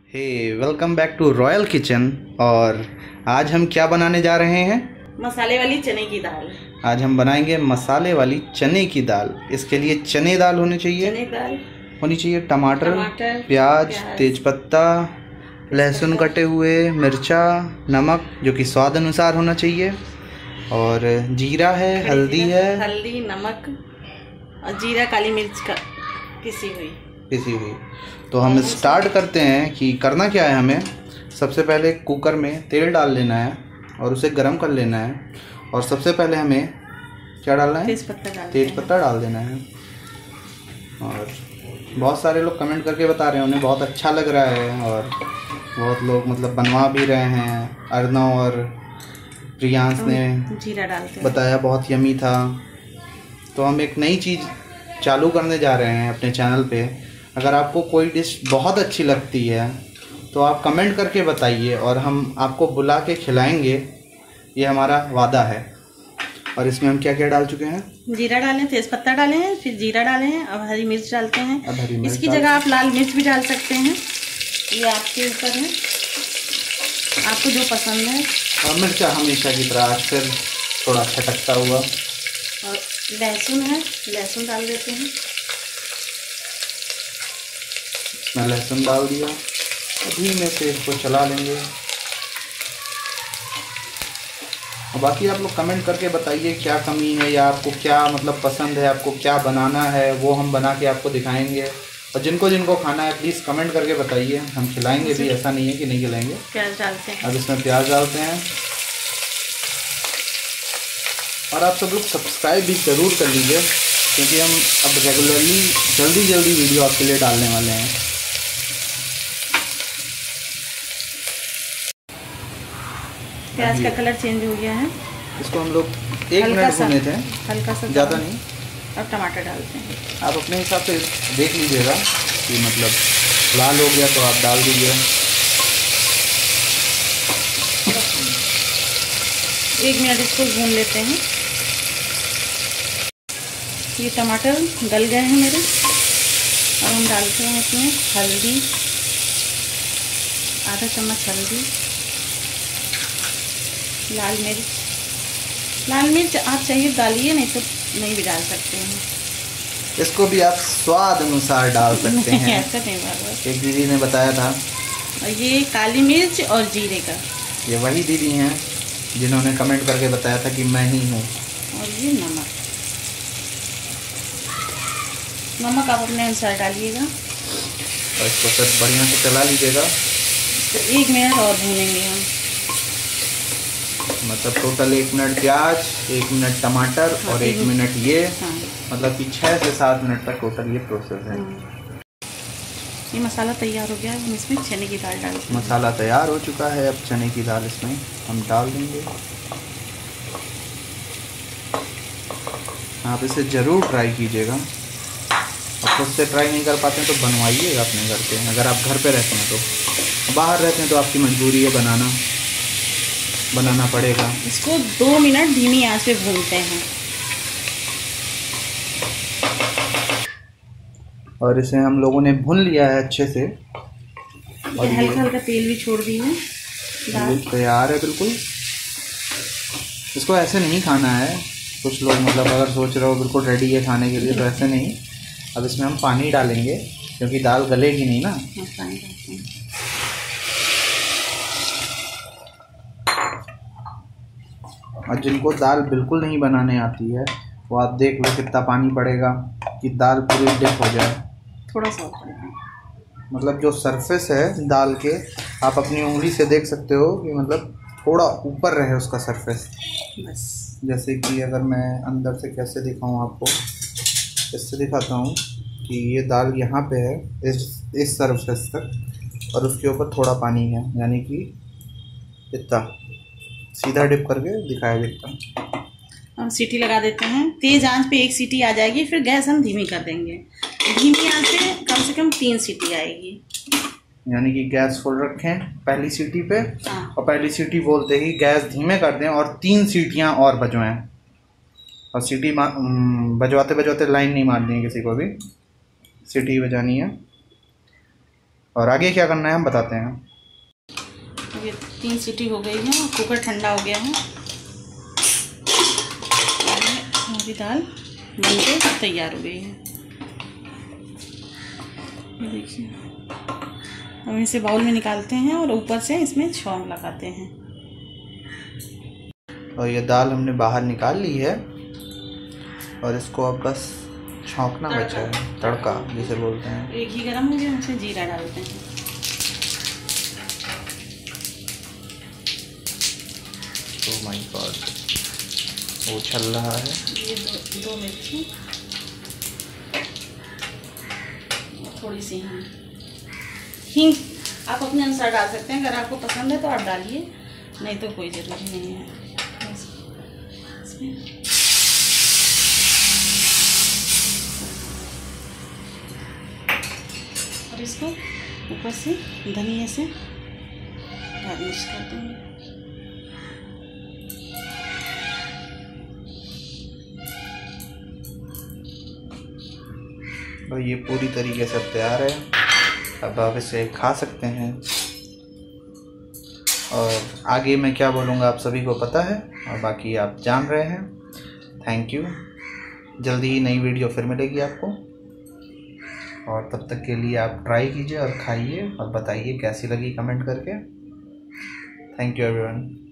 Hey welcome back to royal kitchen. और आज हम क्या बनाने जा रहे हैं? मसाले वाली चने की दाल। आज हम बनाएंगे मसाले वाली चने की दाल। इसके लिए चने दाल होनी चाहिए, टमाटर, प्याज, तेजपत्ता, लहसुन कटे हुए, मिर्चा, नमक जो कि स्वाद अनुसार होना चाहिए, और जीरा है, हल्दी है, हल्दी, नमक और जीरा, काली मिर्च का पिसी हुई। तो हम स्टार्ट करते हैं कि करना क्या है। हमें सबसे पहले कुकर में तेल डाल लेना है और उसे गर्म कर लेना है। और सबसे पहले हमें क्या डालना है? तेजपत्ता डाल देना है। और बहुत सारे लोग कमेंट करके बता रहे हैं उन्हें बहुत अच्छा लग रहा है, और बहुत लोग मतलब बनवा भी रहे हैं। अर्नव और प्रियांश ने जीरा डालते बताया बहुत यमी था। तो हम एक नई चीज़ चालू करने जा रहे हैं अपने चैनल पे। अगर आपको कोई डिश बहुत अच्छी लगती है तो आप कमेंट करके बताइए और हम आपको बुला के खिलाएंगे, ये हमारा वादा है। और इसमें हम क्या क्या डाल चुके हैं? जीरा डालें, तेज़पत्ता डालें, फिर जीरा डालें और हरी मिर्च डालते हैं। इसकी जगह आप लाल मिर्च भी डाल सकते हैं, ये आपके ऊपर है, आपको जो पसंद है। और मिर्चा हमेशा की तरह आज फिर थोड़ा खटकता हुआ। और लहसुन है, लहसुन डाल देते हैं। इसमें लहसुन डाल दिया, अभी में से इसको चला लेंगे। और बाकी आप लोग कमेंट करके बताइए क्या कमी है या आपको क्या मतलब पसंद है, आपको क्या बनाना है, वो हम बना के आपको दिखाएंगे। और जिनको जिनको खाना है प्लीज़ कमेंट करके बताइए, हम खिलाएंगे भी, ऐसा नहीं है कि नहीं खिलाएंगे। प्याज डालते हैं। अब इसमें प्याज डालते हैं। और आप सब लोग सब्सक्राइब भी ज़रूर कर लीजिए, क्योंकि हम अब रेगुलरली जल्दी वीडियो आपके लिए डालने वाले हैं। प्याज का कलर चेंज हो गया है। इसको हम लोग 1 मिनट भूने थे, हल्का सा, ज़्यादा नहीं। अब टमाटर डालते हैं। आप अपने हिसाब से देख लीजिएगा कि मतलब लाल हो गया तो आप डाल दीजिए। 1 मिनट इसको भून लेते हैं। ये टमाटर गल गए हैं मेरे। और हम डालते हैं इसमें हल्दी, आधा चम्मच हल्दी, लाल मिर्च आप चाहिए डालिए, नहीं तो नहीं भी डाल सकते हैं। इसको भी आप स्वाद अनुसार डाल सकते हैं। ऐसा नहीं बाबा, एक दीदी ने बताया था। और ये काली मिर्च और जीरे का, ये वही दीदी हैं जिन्होंने कमेंट करके बताया था कि मैं ही हूँ। और ये नमक आप अपने अनुसार डालिएगा। और इसको सब बढ़िया से चला लीजिएगा। तो 1 मिनट और भूनेंगे हम, मतलब टोटल 1 मिनट प्याज, 1 मिनट टमाटर, हाँ, और 1 मिनट ये, हाँ। मतलब कि 6 से 7 मिनट तक टोटल ये प्रोसेस है। ये मसाला तैयार हो गया है। हम इसमें चने की दाल डालते हैं। मसाला तैयार हो चुका है। अब चने की दाल इसमें हम डाल देंगे। आप इसे ज़रूर ट्राई कीजिएगा। और खुद से ट्राई नहीं कर पाते हैं तो बनवाइएगा अपने घर पे। अगर आप घर पे रहते हैं तो, बाहर रहते हैं तो आपकी मजबूरी है, बनाना पड़ेगा। इसको 2 मिनट धीमी आंच पे भूनते हैं। और इसे हम लोगों ने भून लिया है अच्छे से। और हल्का तेल भी छोड़ दी है। दाल तैयार है बिल्कुल। इसको ऐसे नहीं खाना है। कुछ लोग मतलब अगर सोच रहे हो बिल्कुल रेडी है खाने के लिए, तो ऐसे नहीं। अब इसमें हम पानी डालेंगे क्योंकि दाल गलेगी नहीं ना। पानी डालते हैं। और जिनको दाल बिल्कुल नहीं बनाने आती है वो आप देख लो कितना पानी पड़ेगा कि दाल पूरी डिप हो जाए। थोड़ा सा पड़ेगा, मतलब जो सरफेस है दाल के, आप अपनी उंगली से देख सकते हो कि मतलब थोड़ा ऊपर रहे उसका सरफेस बस। जैसे कि अगर मैं अंदर से कैसे दिखाऊं आपको, इससे दिखाता हूं कि ये दाल यहाँ पे है इस सरफेस तक, और उसके ऊपर थोड़ा पानी है, यानी कि इतना सीधा डिप करके दिखाया दिखता। हम सीटी लगा देते हैं। तेज आंच पे 1 सीटी आ जाएगी, फिर गैस हम धीमी कर देंगे। धीमी आंच पे कम से कम 3 सीटी आएगी। यानी कि गैस फुल रखें पहली सीटी पे। हाँ। और पहली सीटी बोलते ही गैस धीमे कर दें और 3 सीटियां और बजवाएं। और सीटी बजवाते बजवाते लाइन नहीं मारनी है किसी को भी, सीटी बजानी है। और आगे क्या करना है हम बताते हैं। ये 3 सीटी हो गई है, कुकर ठंडा हो गया है। हमारी दाल बनके तैयार हो गई है। ये देखिए, हम इसे बाउल में निकालते हैं और ऊपर से इसमें छौंक लगाते हैं। और ये दाल हमने बाहर निकाल ली है और इसको अब बस छौंकना बचा है, तड़का जिसे बोलते हैं। एक ही गरम हो गया, उसमें जीरा डालते हैं। ओह माय गॉड, वो चल रहा है। ये दो मिर्ची, थोड़ी सी हींग आप अपने अनुसार डाल सकते हैं। अगर आपको पसंद है तो आप डालिए, नहीं तो कोई ज़रूरी नहीं है। और इसको ऊपर से धनिया से गार्निश कर देंगे। और ये पूरी तरीके से तैयार है, अब आप इसे खा सकते हैं। और आगे मैं क्या बोलूँगा आप सभी को पता है, और बाकी आप जान रहे हैं। Thank you. जल्दी ही नई वीडियो फिर मिलेगी आपको, और तब तक के लिए आप ट्राई कीजिए और खाइए और बताइए कैसी लगी कमेंट करके। Thank you everyone.